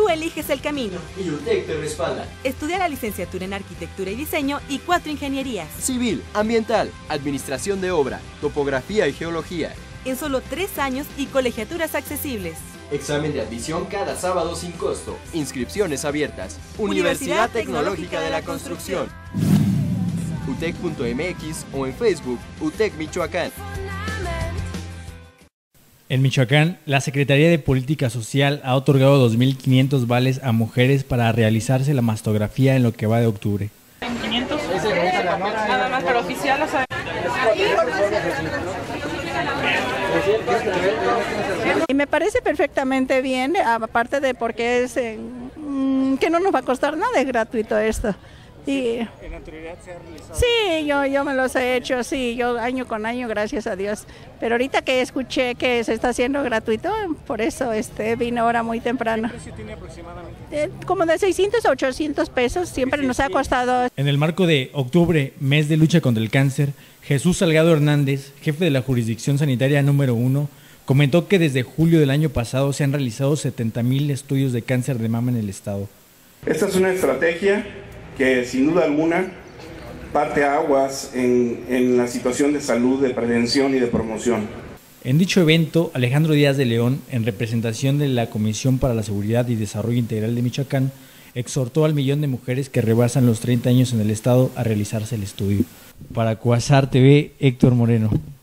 Tú eliges el camino. Y UTEC te respalda. Estudia la licenciatura en Arquitectura y Diseño y 4 ingenierías. Civil, ambiental, administración de obra, topografía y geología. En solo 3 años y colegiaturas accesibles. Examen de admisión cada sábado sin costo. Inscripciones abiertas. Universidad Tecnológica de la Construcción. UTEC.mx o en Facebook UTEC Michoacán. En Michoacán, la Secretaría de Política Social ha otorgado 2.500 vales a mujeres para realizarse la mastografía en lo que va de octubre. 500, nada más, pero oficial, o sea... Y me parece perfectamente bien, aparte de porque es que no nos va a costar nada, es gratuito esto. Y, ¿en anterioridad se ha realizado? Sí, yo me los he hecho, sí, yo año con año, gracias a Dios. Pero ahorita que escuché que se está haciendo gratuito, por eso vine ahora muy temprano. ¿Qué precio tiene aproximadamente? Como de 600 a 800 pesos, siempre nos ha costado. En el marco de octubre, mes de lucha contra el cáncer, Jesús Salgado Hernández, jefe de la Jurisdicción Sanitaria número 1, comentó que desde julio del año pasado se han realizado 70,000 estudios de cáncer de mama en el estado. Esta es una estrategia que sin duda alguna parte aguas en la situación de salud, de prevención y de promoción. En dicho evento, Alejandro Díaz de León, en representación de la Comisión para la Seguridad y Desarrollo Integral de Michoacán, exhortó al 1,000,000 de mujeres que rebasan los 30 años en el estado a realizarse el estudio. Para Cuasar TV, Héctor Moreno.